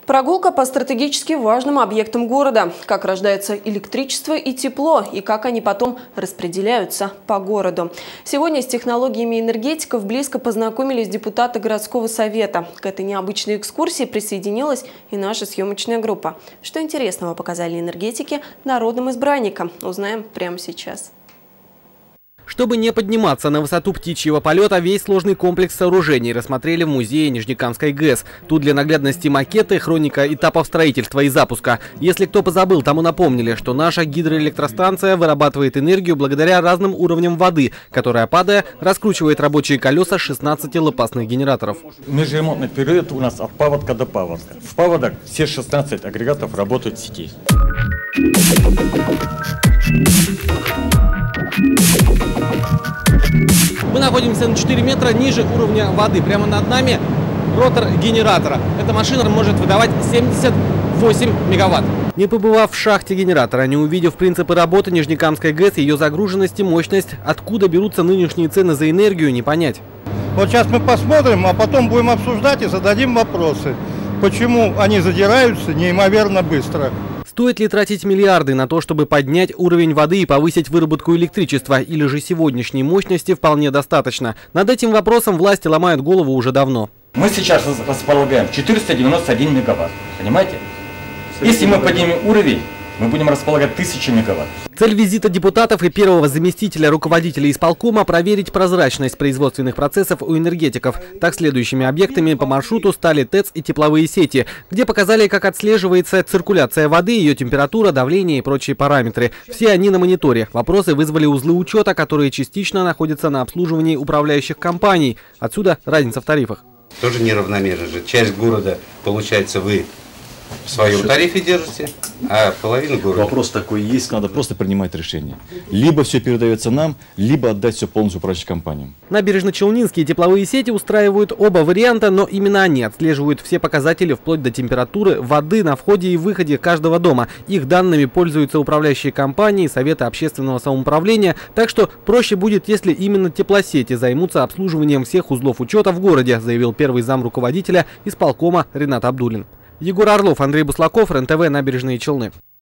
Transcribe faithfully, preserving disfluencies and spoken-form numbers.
Прогулка по стратегически важным объектам города. Как рождается электричество и тепло, и как они потом распределяются по городу. Сегодня с технологиями энергетиков близко познакомились депутаты городского совета. К этой необычной экскурсии присоединилась и наша съемочная группа. Что интересного показали энергетики народным избранникам, узнаем прямо сейчас. Чтобы не подниматься на высоту птичьего полета, весь сложный комплекс сооружений рассмотрели в музее Нижнекамской ГЭС. Тут для наглядности макеты, хроника этапов строительства и запуска. Если кто позабыл, тому напомнили, что наша гидроэлектростанция вырабатывает энергию благодаря разным уровням воды, которая, падая, раскручивает рабочие колеса шестнадцати лопастных генераторов. Межремонтный период у нас от паводка до паводка. В паводок все шестнадцать агрегатов работают в сети. Мы находимся на четыре метра ниже уровня воды. Прямо над нами ротор генератора. Эта машина может выдавать семьдесят восемь мегаватт. Не побывав в шахте генератора, не увидев принципы работы Нижнекамской ГЭС, ее загруженность и мощность, откуда берутся нынешние цены за энергию, не понять. Вот сейчас мы посмотрим, а потом будем обсуждать и зададим вопросы, почему они задираются неимоверно быстро. Стоит ли тратить миллиарды на то, чтобы поднять уровень воды и повысить выработку электричества, или же сегодняшней мощности вполне достаточно? Над этим вопросом власти ломают голову уже давно. Мы сейчас располагаем четыреста девяносто один мегаватт, понимаете? Если мы поднимем уровень, мы будем располагать тысячу мегаватт. Цель визита депутатов и первого заместителя руководителя исполкома – проверить прозрачность производственных процессов у энергетиков. Так, следующими объектами по маршруту стали ТЭЦ и тепловые сети, где показали, как отслеживается циркуляция воды, ее температура, давление и прочие параметры. Все они на мониторе. Вопросы вызвали узлы учета, которые частично находятся на обслуживании управляющих компаний. Отсюда разница в тарифах. Тоже неравномерно же. Часть города, получается, вы в своем тарифе держите, а половину города. Вопрос такой есть, надо просто принимать решение. Либо все передается нам, либо отдать все полностью управляющим компаниям. Набережно-Челнинские тепловые сети устраивают оба варианта, но именно они отслеживают все показатели вплоть до температуры воды на входе и выходе каждого дома. Их данными пользуются управляющие компании, советы общественного самоуправления, так что проще будет, если именно теплосети займутся обслуживанием всех узлов учета в городе, заявил первый зам руководителя исполкома Ренат Абдулин. Егор Орлов, Андрей Буслаков, РЕН-ТВ, Набережные Челны.